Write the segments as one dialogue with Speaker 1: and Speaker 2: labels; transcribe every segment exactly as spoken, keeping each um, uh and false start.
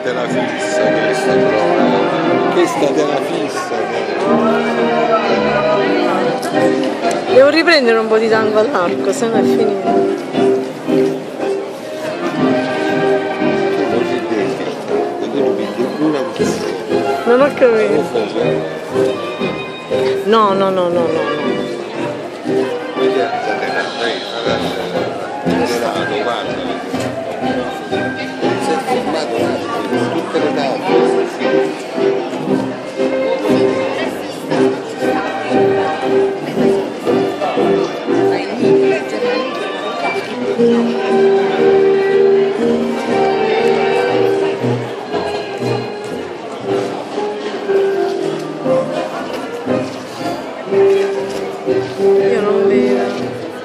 Speaker 1: te la fissa questa però, questa te la fissa.
Speaker 2: Devo riprendere un po' di tango all'arco, se no è finito. Non ho capito. No, no, no, no, no, no. Io non vedo.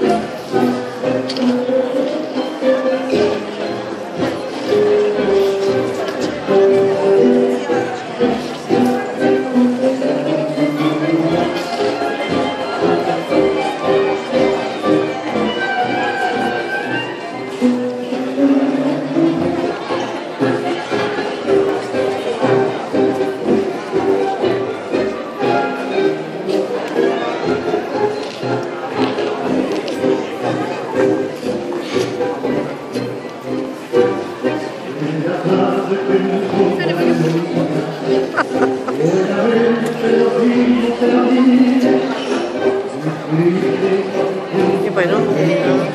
Speaker 2: Io poi non vedo.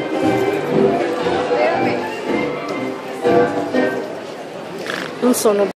Speaker 2: Non sono